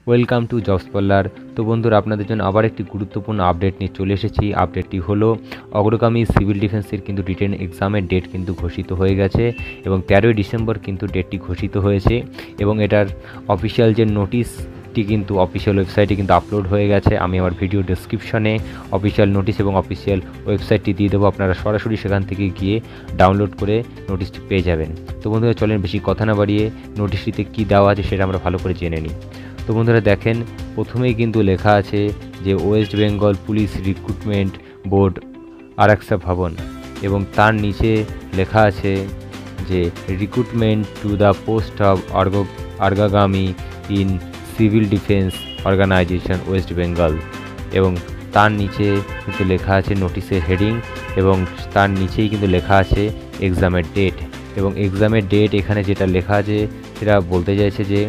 Welcome to jobs parlour. তো বন্ধুরা, আপনাদের জন্য আবার একটি গুরুত্বপূর্ণ আপডেট নিয়ে চলে এসেছি। আপডেটটি হলো অগ্রগামী সিভিল ডিফেন্সের কিন্তু রিটেন এক্সামের ডেট কিন্তু ঘোষিত হয়ে গেছে এবং 13ই ডিসেম্বর কিন্তু ডেটটি ঘোষিত হয়েছে এবং এটার অফিসিয়াল যে নোটিশটি কিন্তু অফিসিয়াল ওয়েবসাইটে কিন্তু আপলোড হয়ে গেছে। আমি আমার ভিডিও ডেসক্রিপশনে অফিসিয়াল নোটিশ এবং অফিসিয়াল ওয়েবসাইটটি দিয়ে দেবো, আপনারা সরাসরি সেখান থেকে গিয়ে ডাউনলোড করে নোটিশটি পেয়ে যাবেন। তো বন্ধুরা, চলেন বেশি কথা না বাড়িয়ে নোটিশটিতে কী দেওয়া আছে সেটা আমরা ভালো করে জেনে নিই। তো বন্ধুরা দেখেন, প্রথমেই কিন্তু লেখা আছে যে West Bengal police recruitment board Araksha Bhavan এবং তার নিচে লেখা আছে যে recruitment to the post of Agragami in civil defence organisation West Bengal এবং তার নিচে কিন্তু লেখা আছে নোটিশের হেডিং এবং তার নিচেই কিন্তু লেখা আছে এক্সামের ডেট এবং এক্সামের ডেট এখানে যেটা লেখা আছে সেটা বলতে চাইছে যে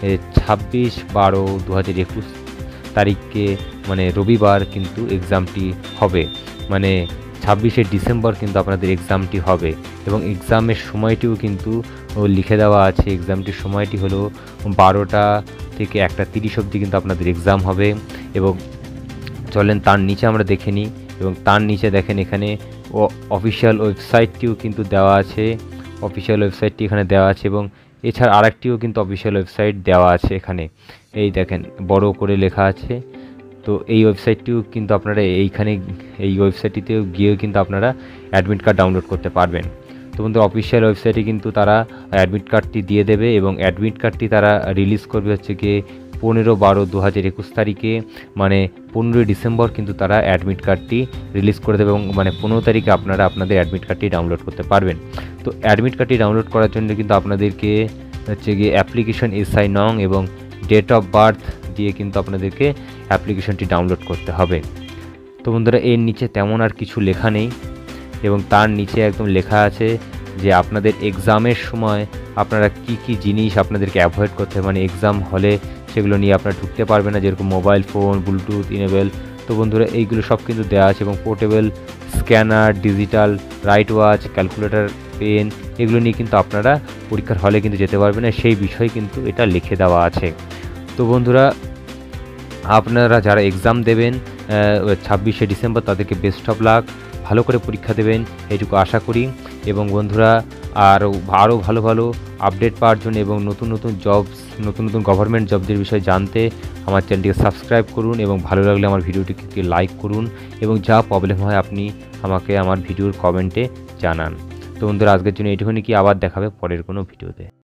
26/12/2021 তারিখকে মানে রবিবার কিন্তু এক্সামটি হবে, মানে 26শে ডিসেম্বর কিন্তু আপনাদের এক্সামটি হবে এবং এক্সামের সময়টিও কিন্তু লিখে দেওয়া আছে। এক্সামটির সময়টি হলো 12টা থেকে 1:30 অবধি কিন্তু আপনাদের এক্সাম হবে এবং চলেন তার নিচে আমরা দেখে নিই এবং তার নিচে দেখেন এখানে অফিসিয়াল ওয়েবসাইটটিও কিন্তু দেওয়া আছে। অফিসিয়াল ওয়েবসাইটটি এখানে দেওয়া আছে এবং এছাড়া আরেকটিও কিন্তু অফিসিয়াল ওয়েবসাইট দেওয়া আছে এখানে, এই দেখেন বড় করে লেখা আছে। তো এই ওয়েবসাইটটিও কিন্তু আপনারা এই ওয়েবসাইটটিতেও গিয়েও কিন্তু আপনারা অ্যাডমিট কার্ড ডাউনলোড করতে পারবেন। তো বন্ধু, অফিসিয়াল ওয়েবসাইটে কিন্তু তারা অ্যাডমিট কার্ডটি দিয়ে দেবে এবং অ্যাডমিট কার্ডটি তারা রিলিজ করবে হচ্ছে গিয়ে 15/12/2021 তারিখে, মানে 15ই ডিসেম্বর কিন্তু তারা অ্যাডমিট কার্ডটি রিলিজ করে দেবে এবং মানে 15 তারিখে আপনারা আপনাদের অ্যাডমিট কার্ডটি ডাউনলোড করতে পারবেন। তো অ্যাডমিট কার্ডটি ডাউনলোড করার জন্য কিন্তু আপনাদেরকে হচ্ছে গিয়ে অ্যাপ্লিকেশন এসআই নং এবং ডেট অফ বার্থ দিয়ে কিন্তু আপনাদেরকে অ্যাপ্লিকেশনটি ডাউনলোড করতে হবে। তো বন্ধুরা, এর নিচে তেমন আর কিছু লেখা নেই এবং তার নিচে একদম লেখা আছে যে আপনাদের এক্সামের সময় আপনারা কি জিনিস আপনাদেরকে অ্যাভয়েড করতে হবে, মানে এক্সাম হলে সেগুলো নিয়ে আপনারা ঢুকতে পারবে না, যেরকম মোবাইল ফোন, ব্লুটুথ ইনেবল। তো বন্ধুরা, এইগুলো সব কিন্তু দেওয়া আছে এবং portable scanner, digital wrist watch, calculator, pen, এগুলো নিয়ে কিন্তু আপনারা পরীক্ষার হলে কিন্তু যেতে পারবে না, সেই বিষয়ে কিন্তু এটা লিখে দেওয়া আছে। তো বন্ধুরা, আপনারা যারা এক্সাম দেবেন 26শে ডিসেম্বর তাদেরকে বেস্ট অফ লাক, ভালো করে পরীক্ষা দেবেন এইটুকু আশা করি। এবং বন্ধুরা, আরও ভালো ভালো আপডেট পাওয়ার জন্য এবং নতুন নতুন গভর্নমেন্ট জবদের বিষয়ে জানতে আমার চ্যানেলটিকে সাবস্ক্রাইব করুন এবং ভালো লাগলে আমার ভিডিওটিকে লাইক করুন এবং যা প্রবলেম হয় আপনি আমাকে আমার ভিডিওর কমেন্টে জানান। তো বন্ধুরা, আজকের জন্য এইটুকুনি, কি আবার দেখাবে পরের কোনো ভিডিওতে।